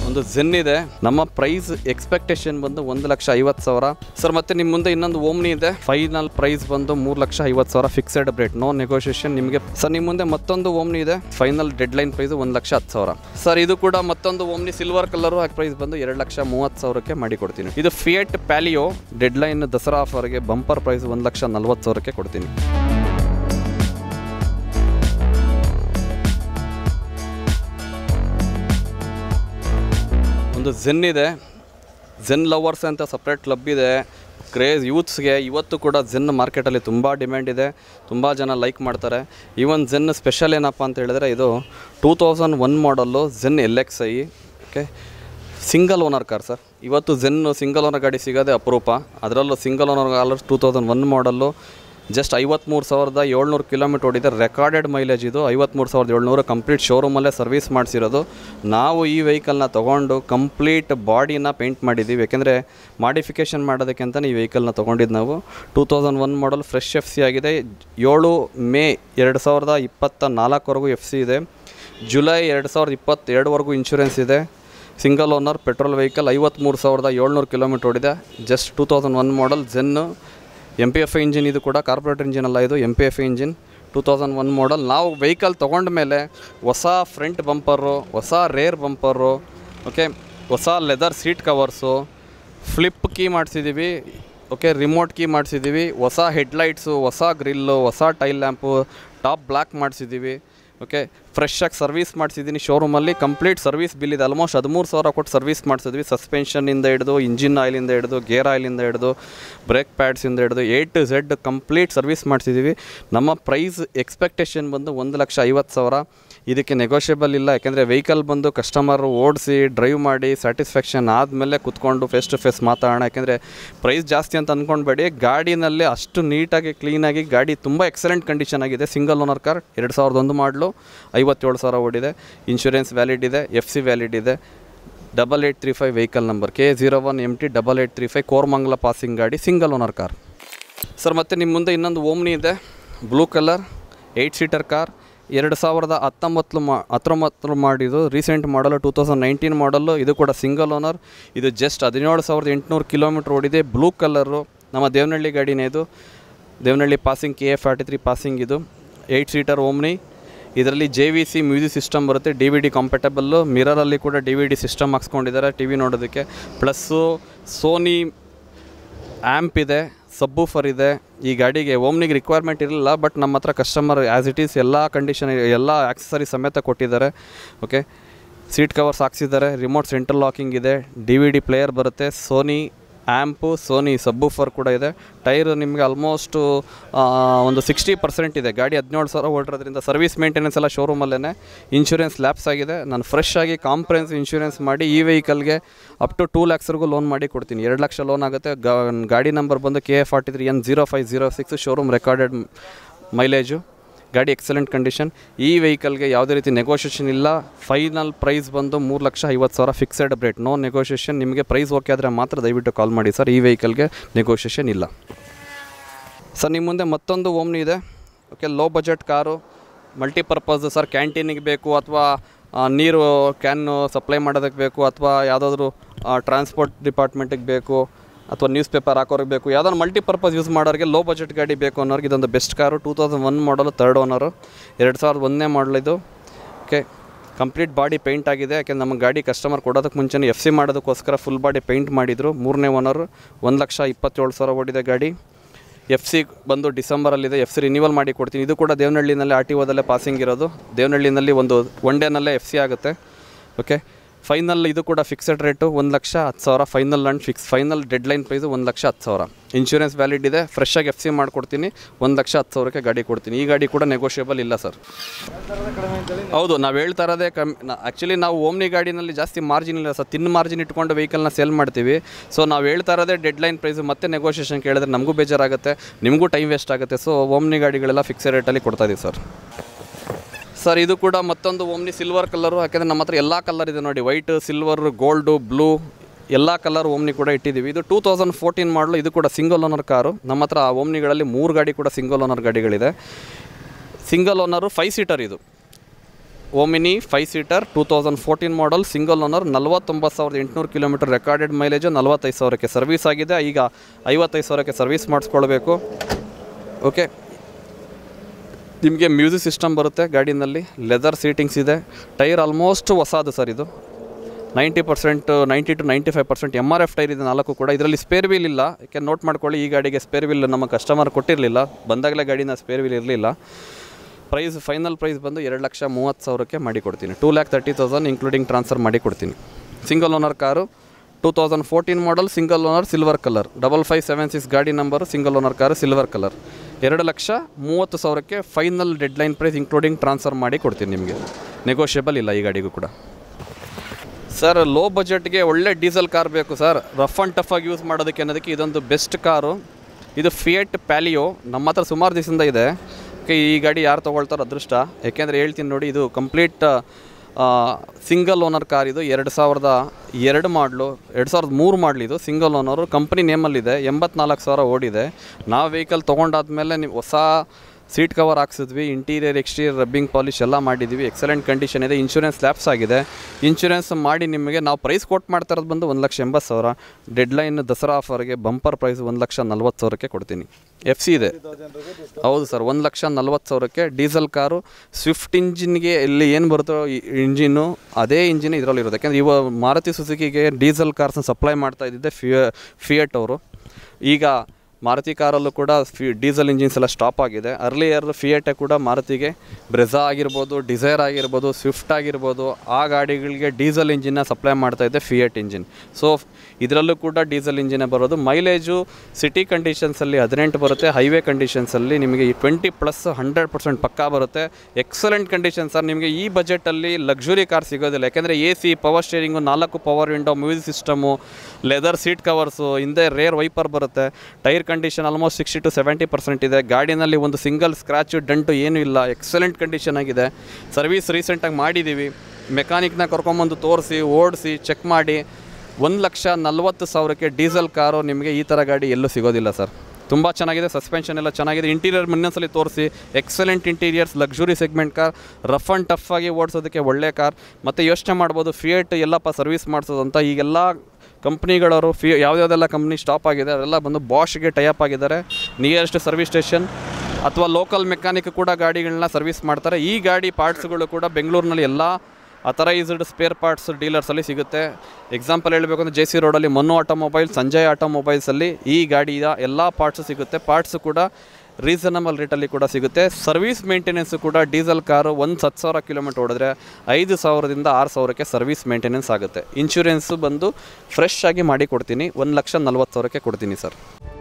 ಒಂದು ಝೆನ್ ಇದೆ. ನಮ್ಮ ಪ್ರೈಸ್ ಎಕ್ಸ್ಪೆಕ್ಟೇಷನ್ ಬಂದು 1,50,000 ಸರ್. ಮತ್ತೆ ನಿಮ್ಮ ಮುಂದೆ ಇನ್ನೊಂದು ಓಮ್ನಿ ಇದೆ. ಫೈನಲ್ ಪ್ರೈಸ್ ಬಂದು 3,50,000 ಫಿಕ್ಸೆಡ್ ರೇಟ್, ನೋ ನೆಗೋಷಿಯೇಷನ್ ನಿಮಗೆ ಸರ್. ನಿಮ್ಮ ಮುಂದೆ ಮತ್ತೊಂದು ಓಮ್ನಿ ಇದೆ. Final deadline price 1,10,000 sir. ಇದು ಕೂಡ ಮತ್ತೊಂದು ಓಮ್ನಿ ಸಿಲ್ವರ್ ಕಲರು. ಪ್ರೈಸ್ ಬಂದು 2,30,000ಕ್ಕೆ ಮಾಡಿಕೊಡ್ತೀನಿ. ಇದು Fiat Palio deadline Dasara ಆಫರ್ಗೆ ಬಂಪರ್ ಪ್ರೈಸ್ 1,40,000ಕ್ಕೆ ಕೊಡ್ತೀನಿ. ಒಂದು ಝೆನ್ ಇದೆ. ಝೆನ್ ಲವರ್ಸ್ ಅಂತ ಸಪ್ರೇಟ್ ಕ್ಲಬ್ ಇದೆ. ಕ್ರೇಜ್ ಯೂತ್ಸ್ಗೆ ಇವತ್ತು ಕೂಡ ಝೆನ್ ಮಾರ್ಕೆಟಲ್ಲಿ ತುಂಬ ಡಿಮ್ಯಾಂಡ್ ಇದೆ, ತುಂಬ ಜನ ಲೈಕ್ ಮಾಡ್ತಾರೆ. ಈವನ್ ಝೆನ್ ಸ್ಪೆಷಲ್ ಏನಪ್ಪ ಅಂತ ಹೇಳಿದ್ರೆ ಇದು 2001 model Zen LXi. Okay, single owner car sir. ಇವತ್ತು ಝೆನ್ ಸಿಂಗಲ್ ಓನರ್ ಗಾಡಿ ಸಿಗೋದೇ ಅಪರೂಪ. ಅದರಲ್ಲೂ single owner car 2001 model. Just 53,700 kilometre ಓಡಿದೆ. ರೆಕಾರ್ಡೆಡ್ ಮೈಲೇಜ್ ಇದು. 53,700 ಕಂಪ್ಲೀಟ್ ಶೋರೂಮಲ್ಲೇ ಸರ್ವಿಸ್ ಮಾಡಿಸಿರೋದು. ನಾವು ಈ ವೆಹಿಕಲ್ನ ತೊಗೊಂಡು ಕಂಪ್ಲೀಟ್ ಬಾಡಿನ ಪೇಂಟ್ ಮಾಡಿದ್ದೀವಿ. ಯಾಕೆಂದರೆ ಮಾಡಿಫಿಕೇಷನ್ ಮಾಡೋದಕ್ಕೆ ಅಂತಲೇ ಈ ವೆಹಿಕಲ್ನ ತೊಗೊಂಡಿದ್ದು ನಾವು. 2001 ಮಾಡಲ್ ಫ್ರೆಶ್ FC ಆಗಿದೆ. 7 ಮೇ 2024ವರೆಗೂ FC ಇದೆ. ಜುಲೈ 2022ವರೆಗೂ ಇನ್ಶೂರೆನ್ಸ್ ಇದೆ. Single owner petrol vehicle. 53,700 kilometre ಓಡಿದೆ. Just 2001 model Zen. MPFI engine. ಇದು ಕೂಡ ಕಾರ್ಪೊರೇಟರ್ ಇಂಜಿನ್ ಅಲ್ಲ, ಇದು MPFI ಇಂಜಿನ್. 2001 ಮಾಡಲ್. ನಾವು ವೆಹಿಕಲ್ ತೊಗೊಂಡ ಮೇಲೆ ಹೊಸ ಫ್ರಂಟ್ ಬಂಪರು, ಹೊಸ ರೇರ್ ಬಂಪರು, ಓಕೆ, ಹೊಸ leather seat covers, flip key ಮಾಡಿಸಿದ್ದೀವಿ, ಓಕೆ, ರಿಮೋಟ್ ಕೀ ಮಾಡಿಸಿದ್ದೀವಿ, ಹೊಸ ಹೆಡ್ಲೈಟ್ಸು, ಹೊಸ ಗ್ರಿಲ್ಲು, ಹೊಸ ಟೈಲ್ ಲ್ಯಾಂಪು, ಟಾಪ್ ಬ್ಲ್ಯಾಕ್ ಮಾಡಿಸಿದ್ದೀವಿ. ಓಕೆ, ಫ್ರೆಶ್ಶಾಗಿ ಸರ್ವಿಸ್ ಮಾಡಿಸಿದ್ದೀನಿ ಶೋರೂಮಲ್ಲಿ. ಕಂಪ್ಲೀಟ್ ಸರ್ವಿಸ್ ಬಿಲ್ ಇದೆ. ಆಲ್ಮೋಸ್ಟ್ 13,000 ಕೊಟ್ಟು ಸರ್ವಿಸ್ ಮಾಡಿಸಿದ್ವಿ. ಸಸ್ಪೆನ್ಷನಿಂದ ಹಿಡಿದು, ಇಂಜಿನ್ ಆಯಿಲಿಂದ ಹಿಡಿದು, ಗೇರ್ ಆಯಿಲಿಂದ ಹಿಡಿದು, ಬ್ರೇಕ್ ಪ್ಯಾಡ್ಸಿಂದ ಹಿಡಿದು A to Z complete service ಮಾಡಿಸಿದ್ದೀವಿ. ನಮ್ಮ ಪ್ರೈಸ್ ಎಕ್ಸ್ಪೆಕ್ಟೇಷನ್ ಬಂದು 1,50,000. ಇದಕ್ಕೆ ನೆಗೋಷಿಯಬಲ್ ಇಲ್ಲ. ಯಾಕೆಂದರೆ ವೆಹಿಕಲ್ ಬಂದು ಕಸ್ಟಮರು ಓಡಿಸಿ ಡ್ರೈವ್ ಮಾಡಿ ಸ್ಯಾಟಿಸ್ಫ್ಯಾಕ್ಷನ್ ಆದಮೇಲೆ ಕುತ್ಕೊಂಡು ಫೇಸ್ ಟು ಫೇಸ್ ಮಾತಾಡೋಣ. ಯಾಕೆಂದರೆ ಪ್ರೈಸ್ ಜಾಸ್ತಿ ಅಂತ ಅಂದ್ಕೊಂಡ್ಬೇಡಿ. ಗಾಡಿನಲ್ಲಿ ಅಷ್ಟು ನೀಟಾಗಿ ಕ್ಲೀನಾಗಿ ಗಾಡಿ ತುಂಬ ಎಕ್ಸಲೆಂಟ್ ಕಂಡೀಷನ್ ಆಗಿದೆ. Single owner car. 2001 ಮಾಡಲು. 57,000 ಓಡಿದೆ. ಇನ್ಶೂರೆನ್ಸ್ ವ್ಯಾಲಿಡ್ ಇದೆ. FC ವ್ಯಾಲಿಡ್ ಇದೆ. 8835 vehicle number K01MT 8835 Koramangala passing ಗಾಡಿ. Single owner car sir. ಮತ್ತು ನಿಮ್ಮ ಮುಂದೆ ಇನ್ನೊಂದು ಓಮ್ನಿ ಇದೆ. Blue colour 8 seater car. 2019 ಮಾಡಿದ್ದು. ರೀಸೆಂಟ್ ಮಾಡಲು 2019 ಮಾಡಲು. ಇದು ಕೂಡ ಸಿಂಗಲ್ ಓನರ್. ಇದು ಜಸ್ಟ್ 17,800 ಕಿಲೋಮೀಟ್ರ್ ಓಡಿದೆ. Blue colour. ನಮ್ಮ ದೇವನಹಳ್ಳಿ ಗಾಡಿನೇ ಇದು. Devanahalli passing KA43 passing. ಇದು 8 ಸೀಟರ್ ಓಮ್ನಿ. ಇದರಲ್ಲಿ JVC ಮ್ಯೂಸಿಕ್ ಸಿಸ್ಟಮ್ ಬರುತ್ತೆ. DVD compatible. ಮಿರರಲ್ಲಿ ಕೂಡ DVD ಸಿಸ್ಟಮ್ ಹಾಕ್ಸ್ಕೊಂಡಿದ್ದಾರೆ TV ನೋಡೋದಕ್ಕೆ. ಪ್ಲಸ್ಸು ಸೋನಿ ಆ್ಯಂಪ್ ಇದೆ, ಸಬ್ಬೂಫರ್ ಇದೆ. ಈ ಗಾಡಿಗೆ ಓಮ್ನಿಗೆ ರಿಕ್ವೈರ್ಮೆಂಟ್ ಇರಲಿಲ್ಲ, ಬಟ್ ನಮ್ಮ ಹತ್ರ ಕಸ್ಟಮರ್ ಆ್ಯಸ್ ಇಟ್ ಈಸ್ ಎಲ್ಲ ಕಂಡೀಷನ್, ಎಲ್ಲ ಆಕ್ಸೆಸರಿ ಸಮೇತ ಕೊಟ್ಟಿದ್ದಾರೆ. ಓಕೆ, ಸೀಟ್ ಕವರ್ಸ್ ಹಾಕ್ಸಿದ್ದಾರೆ. ರಿಮೋಟ್ ಸೆಂಟ್ರಲ್ ಲಾಕಿಂಗ್ ಇದೆ. DVD ಪ್ಲೇಯರ್ ಬರುತ್ತೆ. ಸೋನಿ ಆ್ಯಂಪು, ಸೋನಿ ಸಬ್ಬೂಫರ್ ಕೂಡ ಇದೆ. ಟೈರು ನಿಮಗೆ ಆಲ್ಮೋಸ್ಟು ಒಂದು 60% ಇದೆ. ಗಾಡಿ 17,000 ಓಡಿರೋದ್ರಿಂದ ಸರ್ವಿಸ್ ಮೇಂಟೆನೆನ್ಸ್ ಎಲ್ಲ ಶೋರೂಮಲ್ಲೇ. ಇನ್ಶೂರೆನ್ಸ್ ಲ್ಯಾಪ್ಸ್ ಆಗಿದೆ. ನಾನು ಫ್ರೆಶ್ ಆಗಿ ಕಾಂಪ್ರೆನ್ಸ್ ಇನ್ಶೂರೆನ್ಸ್ ಮಾಡಿ ಈ ವೆಹಿಕಲ್ಗೆ ಅಪ್ ಟು 2 lakhsವರೆಗೂ ಲೋನ್ ಮಾಡಿ ಕೊಡ್ತೀನಿ. 2 ಲಕ್ಷ ಲೋನ್ ಆಗುತ್ತೆ. ಗಾಡಿ ನಂಬರ್ ಬಂದು KA43N0506. Showroom recorded mileage. ಗಾಡಿ ಎಕ್ಸಲೆಂಟ್ ಕಂಡೀಷನ್. ಈ ವೆಹಿಕಲ್ಗೆ ಯಾವುದೇ ರೀತಿ ನೆಗೋಷಿಯೇಷನ್ ಇಲ್ಲ. ಫೈನಲ್ ಪ್ರೈಸ್ ಬಂದು 3,50,000 ಫಿಕ್ಸೆಡ್ ರೇಟ್, ನೋ ನೆಗೋಷಿಯೇಷನ್. ನಿಮಗೆ ಪ್ರೈಸ್ ಓಕೆ ಆದರೆ ಮಾತ್ರ ದಯವಿಟ್ಟು ಕಾಲ್ ಮಾಡಿ ಸರ್. ಈ ವೆಹಿಕಲ್ಗೆ ನೆಗೋಷಿಯೇಷನ್ ಇಲ್ಲ ಸರ್. ನಿಮ್ಮ ಮುಂದೆ ಮತ್ತೊಂದು ಓಮ್ನಿ ಇದೆ. Okay, low budget car, multipurpose sir. ಕ್ಯಾಂಟೀನಿಗೆ ಬೇಕು, ಅಥವಾ ನೀರು ಕ್ಯಾನು ಸಪ್ಲೈ ಮಾಡೋದಕ್ಕೆ ಬೇಕು, ಅಥವಾ ಯಾವುದಾದ್ರೂ ಟ್ರಾನ್ಸ್ಪೋರ್ಟ್ ಡಿಪಾರ್ಟ್ಮೆಂಟಿಗೆ ಬೇಕು, ಅಥವಾ ನ್ಯೂಸ್ ಪೇಪರ್ ಹಾಕೋರಿಗೆ ಬೇಕು. ಯಾವುದಾದ್ರು ಮಲ್ಟಿಪರ್ಪಸ್ ಯೂಸ್ ಮಾಡೋರಿಗೆ ಲೋ ಬಜೆಟ್ ಗಾಡಿ ಬೇಕು ಅನ್ನೋರಿಗೆ ಇದೊಂದು ಬೆಸ್ಟ್ ಕಾರು. 2001 ಮಾಡಲು, 3rd ಓನರು. 2001 ಮಾಡಲ್ ಇದು. ಓಕೆ, ಕಂಪ್ಲೀಟ್ ಬಾಡಿ ಪೇಂಟ್ ಆಗಿದೆ. ಯಾಕೆಂದರೆ ನಮ್ಮ ಗಾಡಿ ಕಸ್ಟಮರ್ ಕೊಡೋದಕ್ಕೆ ಮುಂಚೆ FC ಮಾಡೋದಕ್ಕೋಸ್ಕರ ಫುಲ್ ಬಾಡಿ ಪೇಂಟ್ ಮಾಡಿದರು. 3ನೇ ಓನರು. 1,27,000 ಓಡಿದೆ ಗಾಡಿ. FC ಬಂದು ಡಿಸೆಂಬರಲ್ಲಿದೆ. FC ರಿನ್ಯೂವಲ್ ಮಾಡಿ ಕೊಡ್ತೀನಿ. ಇದು ಕೂಡ ದೇವನಹಳ್ಳಿನಲ್ಲಿ RTOದಲ್ಲೇ ಪಾಸಿಂಗ್ ಇರೋದು. ದೇವನಹಳ್ಳಿನಲ್ಲಿ ಒಂದು 1 ಡೇನಲ್ಲೇ FC ಆಗುತ್ತೆ. ಓಕೆ, ಫೈನಲ್ ಇದು ಕೂಡ fixed rate 1,10,000. Final and final deadline price 1,10,000. Insurance valid ಇದೆ. ಫ್ರೆಶ್ಶಾಗಿ FC ಮಾಡಿಕೊಡ್ತೀನಿ. 1,10,000ಕ್ಕೆ ಗಾಡಿ ಕೊಡ್ತೀನಿ. ಈ ಗಾಡಿ ಕೂಡ ನೆಗೋಷಿಯಬಲ್ ಇಲ್ಲ ಸರ್. ಹೌದು, ನಾವು ಹೇಳ್ತಾ ಇರೋದೇ ಆ್ಯಕ್ಚುಲಿ ನಾವು ಓಮ್ನಿ ಗಾಡಿನಲ್ಲಿ ಜಾಸ್ತಿ ಮಾರ್ಜಿನ್ ಇಲ್ಲ ಸರ್. ತಿನ್ ಮಾರ್ಜಿನ್ ಇಟ್ಕೊಂಡು ವೆಹಿಕಲ್ನ ಸೇಲ್ ಮಾಡ್ತೀವಿ. ಸೊ ನಾವು ಹೇಳ್ತಾ ಇರೋದೇ ಡೆಡ್ ಲೈನ್ ಪ್ರೈಸು. ಮತ್ತೆ ನೆಗೋಷಿಯೇಷನ್ ಕೇಳಿದ್ರೆ ನಮಗೂ ಬೇಜಾರಾಗುತ್ತೆ, ನಿಮಗೂ ಟೈಮ್ ವೇಸ್ಟ್ ಆಗುತ್ತೆ. ಸೊ ಓಮ್ನಿ ಗಾಡಿಗಳೆಲ್ಲ ಫಿಕ್ಸೆಡ್ ರೇಟಲ್ಲಿ ಕೊಡ್ತಾಯಿದ್ದೀವಿ ಸರ್. ಸರ್, ಇದು ಕೂಡ ಮತ್ತೊಂದು ಓಮ್ನಿ ಸಿಲ್ವರ್ ಕಲರು. ಯಾಕೆಂದರೆ ನಮ್ಮ ಹತ್ರ ಎಲ್ಲ ಕಲರ್ ಇದೆ ನೋಡಿ. ವೈಟ್, ಸಿಲ್ವರ್, ಗೋಲ್ಡು, ಬ್ಲೂ ಎಲ್ಲ ಕಲರ್ ಓಮ್ನಿ ಕೂಡ ಇಟ್ಟಿದ್ದೀವಿ. ಇದು 2014 ಮಾಡಲು. ಇದು ಕೂಡ ಸಿಂಗಲ್ ಓನರ್ ಕಾರು. ನಮ್ಮ ಹತ್ರ ಓಮ್ನಿಗಳಲ್ಲಿ 3 ಗಾಡಿ ಕೂಡ ಸಿಂಗಲ್ ಓನರ್ ಗಾಡಿಗಳಿದೆ. ಸಿಂಗಲ್ ಓನರು 5 ಸೀಟರ್ ಇದು. Omni 5 seater 2014 model single owner 49,800 kilometre recorded mileage 45,000ಕ್ಕೆ ಸರ್ವಿಸ್ ಆಗಿದೆ. ಈಗ 55,000ಕ್ಕೆ ಸರ್ವಿಸ್ ಮಾಡಿಸ್ಕೊಳ್ಬೇಕು. ಓಕೆ, ನಿಮಗೆ ಮ್ಯೂಸಿಕ್ ಸಿಸ್ಟಮ್ ಬರುತ್ತೆ ಗಾಡಿನಲ್ಲಿ, ಲೆದರ್ ಸೀಟಿಂಗ್ಸ್ ಇದೆ, ಟೈರ್ ಆಲ್ಮೋಸ್ಟ್ ಹೊಸದು ಸರ್. ಇದು 90% 90 to 95% MRF ಟೈರ್ ಇದೆ 4 ಕೂಡ. ಇದರಲ್ಲಿ ಸ್ಪೇರ್ ವೀಲ್ ಇಲ್ಲ, ಯಾಕೆ ನೋಟ್ ಮಾಡ್ಕೊಳ್ಳಿ. ಈ ಗಾಡಿಗೆ ಸ್ಪೇರ್ ವೀಲ್ ನಮ್ಮ ಕಸ್ಟಮರ್ ಕೊಟ್ಟಿರಲಿಲ್ಲ, ಬಂದಾಗಲೇ ಗಾಡಿನ ಸ್ಪೇರ್ ವೀಲ್ ಇರಲಿಲ್ಲ. ಪ್ರೈಸ್ ಫೈನಲ್ ಪ್ರೈಸ್ ಬಂದು 2,30,000ಕ್ಕೆ ಮಾಡಿಕೊಡ್ತೀನಿ. 2,30,000 ಇನ್ಕ್ಲೂಡಿಂಗ್ ಟ್ರಾನ್ಸ್ಫರ್ ಮಾಡಿಕೊಡ್ತೀನಿ. Single owner car, 2014 model, single owner, silver colour, 5576 ಗಾಡಿ number, single owner car, silver colour. 2,30,000ಕ್ಕೆ final deadline price including transfer ಮಾಡಿ ಕೊಡ್ತೀನಿ ನಿಮಗೆ. ನೆಗೋಷಿಯಬಲ್ ಇಲ್ಲ ಈ ಗಾಡಿಗೂ ಕೂಡ. ಸರ್, ಲೋ ಬಜೆಟ್ಗೆ ಒಳ್ಳೆ ಡೀಸೆಲ್ ಕಾರ್ ಬೇಕು ಸರ್, ರಫ್ ಆ್ಯಂಡ್ ಟಫ್ ಆಗಿ ಯೂಸ್ ಮಾಡೋದಕ್ಕೆ ಅನ್ನೋದಕ್ಕೆ ಇದೊಂದು ಬೆಸ್ಟ್ ಕಾರು. ಇದು ಫಿಯಟ್ ಪ್ಯಾಲಿಯೋ, ನಮ್ಮ ಹತ್ರ ಸುಮಾರು ದಿವಸದಿಂದ ಇದೆ. ಈ ಗಾಡಿ ಯಾರು ತೊಗೊಳ್ತಾರೋ ಅದೃಷ್ಟ, ಯಾಕೆಂದರೆ ಹೇಳ್ತೀನಿ ನೋಡಿ, ಇದು ಕಂಪ್ಲೀಟ್ ಸಿಂಗಲ್ ಓನರ್ ಕಾರ್. ಇದು 2002 ಮಾಡಲು, 2003 ಮಾಡಲಿ. ಇದು ಸಿಂಗಲ್ ಓನರು, ಕಂಪ್ನಿ ನೇಮಲ್ಲಿದೆ, 84,000 ಓಡಿದೆ. ನಾವು ವೆಹಿಕಲ್ ತೊಗೊಂಡಾದ್ಮೇಲೆ ನೀವು ಹೊಸ ಸೀಟ್ ಕವರ್ ಹಾಕ್ಸಿದ್ವಿ, ಇಂಟೀರಿಯರ್ ಎಕ್ಸ್ಟೀರಿಯರ್ ರಬ್ಬಿಂಗ್ ಪಾಲಿಶ್ ಎಲ್ಲ ಮಾಡಿದ್ದೀವಿ. ಎಕ್ಸಲೆಂಟ್ ಕಂಡೀಷನ್ ಇದೆ. ಇನ್ಶೂರೆನ್ಸ್ ಲ್ಯಾಪ್ಸ್ ಆಗಿದೆ. ಇನ್ಶೂರೆನ್ಸ್ ಮಾಡಿ ನಿಮಗೆ ನಾವು ಪ್ರೈಸ್ ಕೊಟ್ಟು ಮಾಡ್ತಾ ಇರೋದು ಬಂದು 1,80,000. ಡೆಡ್ಲೈನ್ ದಸರಾ ಆಫರ್ಗೆ ಬಂಪರ್ ಪ್ರೈಸ್ 1,40,000ಕ್ಕೆ ಕೊಡ್ತೀನಿ. FC ಇದೆ. ಹೌದು ಸರ್, 1,40,000ಕ್ಕೆ ಡೀಸೆಲ್ ಕಾರು. ಸ್ವಿಫ್ಟ್ ಇಂಜಿನ್ಗೆ ಇಲ್ಲಿ ಏನು ಬರುತ್ತೋ ಇಂಜಿನ್ನು, ಅದೇ ಇಂಜಿನ್ ಇದರಲ್ಲಿರೋದು. ಯಾಕೆಂದರೆ ಇವಾಗ ಮಾರುತಿ ಸುಜುಕಿಗೆ ಡೀಸೆಲ್ ಕಾರ್ಸ್ನ ಸಪ್ಲೈ ಮಾಡ್ತಾ ಇದ್ದಿದ್ದೆ ಫಿಯಟ್ ಅವರು. ಈಗ ಮಾರುತಿ ಕಾರಲ್ಲೂ ಕೂಡ ಡೀಸೆಲ್ ಇಂಜಿನ್ಸ್ ಎಲ್ಲ ಸ್ಟಾಪ್ ಆಗಿದೆ. ಅರ್ಲಿಯರ್ ಫಿಯಟೆ ಕೂಡ ಮಾರುತಿಗೆ ಬ್ರೆಝಾ ಆಗಿರ್ಬೋದು, ಡಿಸೈರ್ ಆಗಿರ್ಬೋದು, ಸ್ವಿಫ್ಟ್ ಆಗಿರ್ಬೋದು, ಆ ಗಾಡಿಗಳಿಗೆ ಡೀಸೆಲ್ ಇಂಜಿನ್ನ ಸಪ್ಲೈ ಮಾಡ್ತಾಯಿದ್ದೆ ಫಿಯಟ್ ಇಂಜಿನ್. ಸೊ ಇದರಲ್ಲೂ ಕೂಡ ಡೀಸೆಲ್ ಇಂಜಿನೇ ಬರೋದು. ಮೈಲೇಜು ಸಿಟಿ ಕಂಡೀಷನ್ಸಲ್ಲಿ 18 ಬರುತ್ತೆ, ಹೈವೇ ಕಂಡೀಷನ್ಸಲ್ಲಿ ನಿಮಗೆ 20+ 100% ಪಕ್ಕಾ ಬರುತ್ತೆ. Excellent condition sir. ನಿಮಗೆ ಈ ಬಜೆಟಲ್ಲಿ ಲಕ್ಸುರಿ ಕಾರ್ ಸಿಗೋದಿಲ್ಲ. ಯಾಕೆಂದರೆ AC, power steering, 4 power window, music system, leather seat covers, ಹಿಂದೆ ರೇರ್ ವೈಪರ್ ಬರುತ್ತೆ. ಟೈರ್ ಕಂಡೀಷನ್ ಆಲ್ಮೋಸ್ಟ್ 60 to 70% ಇದೆ. ಗಾಡಿನಲ್ಲಿ ಒಂದು ಸಿಂಗಲ್ ಸ್ಕ್ರ್ಯಾಚು ಡೆಂಟು ಏನೂ ಇಲ್ಲ. ಎಕ್ಸಲೆಂಟ್ ಕಂಡೀಷನ್ ಆಗಿದೆ. ಸರ್ವಿಸ್ ರೀಸೆಂಟಾಗಿ ಮಾಡಿದ್ದೀವಿ. ಮೆಕ್ಯಾನಿಕ್ನ ಕರ್ಕೊಂಬಂದು ತೋರಿಸಿ, ಓಡಿಸಿ, ಚೆಕ್ ಮಾಡಿ 1,40,000ಕ್ಕೆ ಡೀಸೆಲ್ ಕಾರು ನಿಮಗೆ ಈ ಥರ ಗಾಡಿ ಎಲ್ಲೂ ಸಿಗೋದಿಲ್ಲ ಸರ್. ತುಂಬ ಚೆನ್ನಾಗಿದೆ. ಸಸ್ಪೆನ್ಷನ್ ಎಲ್ಲ ಚೆನ್ನಾಗಿದೆ. ಇಂಟೀರಿಯರ್ ಇನ್ನೊಂದ್ಸಲಿ ತೋರಿಸಿ. Excellent interiors, luxury segment car, rough and tough ಆಗಿ ಓಡಿಸೋದಕ್ಕೆ ಒಳ್ಳೆ ಕಾರ್. ಮತ್ತು ಯೋಚನೆ ಮಾಡ್ಬೋದು ಫಿಯಟ್ ಎಲ್ಲಪ್ಪ ಸರ್ವಿಸ್ ಮಾಡಿಸೋದು ಅಂತ. ಈಗೆಲ್ಲ ಕಂಪ್ನಿಗಳವರು ಯಾವುದ್ಯಾವುದೆಲ್ಲ ಕಂಪ್ನಿ ಸ್ಟಾಪ್ ಆಗಿದೆ ಅದೆಲ್ಲ ಬಂದು ಬಾಷ್ಗೆ ಟೈಅಪ್ ಆಗಿದ್ದಾರೆ. ನಿಯರೆಸ್ಟ್ ಸರ್ವಿಸ್ ಸ್ಟೇಷನ್ ಅಥವಾ ಲೋಕಲ್ ಮೆಕ್ಯಾನಿಕ್ ಕೂಡ ಗಾಡಿಗಳನ್ನ ಸರ್ವಿಸ್ ಮಾಡ್ತಾರೆ. ಈ ಗಾಡಿ ಪಾರ್ಟ್ಸ್ಗಳು ಕೂಡ ಬೆಂಗಳೂರಿನಲ್ಲಿ ಎಲ್ಲ ಅಥರೈಸ್ಡ್ ಸ್ಪೇರ್ ಪಾರ್ಟ್ಸ್ ಡೀಲರ್ಸಲ್ಲಿ ಸಿಗುತ್ತೆ. ಎಕ್ಸಾಂಪಲ್ ಹೇಳಬೇಕು ಅಂದರೆ JC ರೋಡಲ್ಲಿ ಮನು ಆಟೋಮೊಬೈಲ್, ಸಂಜಯ್ ಆಟೋಮೊಬೈಲ್ಸಲ್ಲಿ ಈ ಗಾಡಿಯ ಎಲ್ಲ ಪಾರ್ಟ್ಸು ಸಿಗುತ್ತೆ. ಪಾರ್ಟ್ಸು ಕೂಡ ರೀಸನಬಲ್ ರೇಟಲ್ಲಿ ಕೂಡ ಸಿಗುತ್ತೆ. ಸರ್ವಿಸ್ ಮೇಂಟೆನೆನ್ಸು ಕೂಡ ಡೀಸೆಲ್ ಕಾರು 10,000 ಕಿಲೋಮೀಟರ್ ಓಡಿದ್ರೆ 5,000ದಿಂದ 6,000ಕ್ಕೆ ಸರ್ವಿಸ್ ಮೇಂಟೆನೆನ್ಸ್ ಆಗುತ್ತೆ. ಇನ್ಶೂರೆನ್ಸು ಬಂದು ಫ್ರೆಶ್ ಆಗಿ ಮಾಡಿ ಕೊಡ್ತೀನಿ. 1,40,000ಕ್ಕೆ ಕೊಡ್ತೀನಿ ಸರ್.